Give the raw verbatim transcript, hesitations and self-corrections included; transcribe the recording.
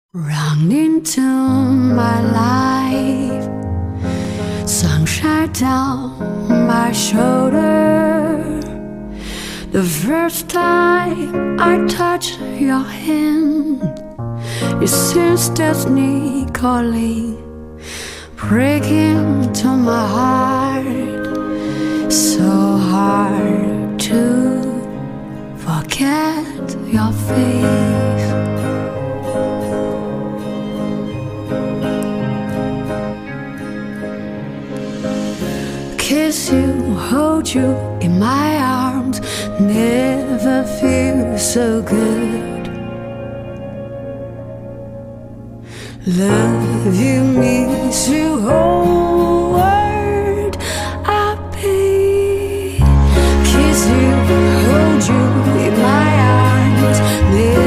Run into my life, sunshine down my shoulder. The first time I touch your hand, it seems destiny calling, breaking to my heart. So hard to forget your face. Kiss you, hold you in my arms, never feel so good. Love you means you whole world I be. Kiss you, hold you in my arms, never